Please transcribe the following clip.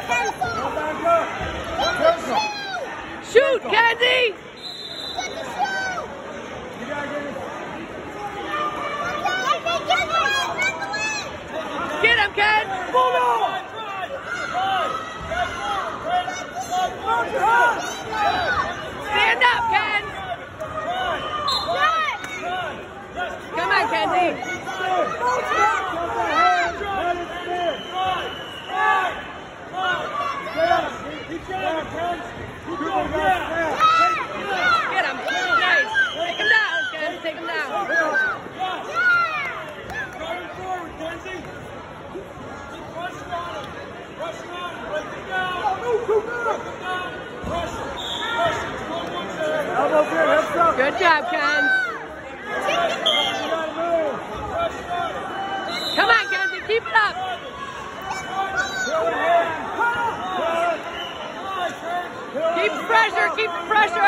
Shoot, Kenzie! Get him, Ken! Stand up, Ken! Come on, Kenzie! Get him! Nice! Take him down, Ken! Take him down! Good job, Ken. Come on, Kenzie, keep it up. Keep the pressure, keep the pressure.